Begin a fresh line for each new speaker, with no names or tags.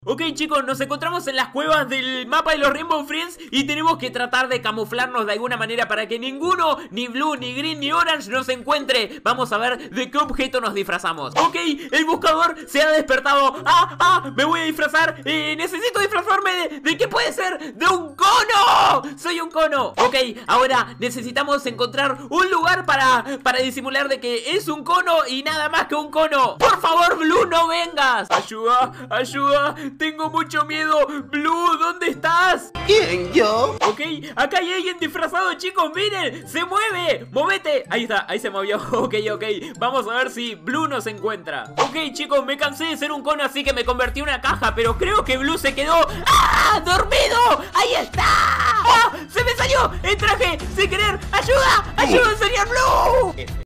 Ok, chicos, nos encontramos en las cuevas del mapa de los Rainbow Friends y tenemos que tratar de camuflarnos de alguna manera para que ninguno, ni Blue, ni Green, ni Orange nos encuentre. Vamos a ver de qué objeto nos disfrazamos. Ok, el buscador se ha despertado. Me voy a disfrazar. Necesito disfrazarme de qué puede ser. ¡De un cono! ¡Soy un cono! Ok, ahora necesitamos encontrar un lugar para disimular de que es un cono y nada más que un cono. Por favor, Blue, no vengas. Ayuda, ayuda. Tengo mucho miedo. Blue, ¿dónde estás?
¿Quién, yo?
Ok, acá hay alguien disfrazado, chicos, miren. Se mueve, móvete. Ahí está, ahí se movió. Ok, vamos a ver si Blue nos encuentra. Ok, chicos, me cansé de ser un cono, así que me convertí en una caja. Pero creo que Blue se quedó ¡dormido! ¡Ahí está! ¡Se me salió el traje sin querer! ¡Ayuda! ¡Ayuda, señor Blue!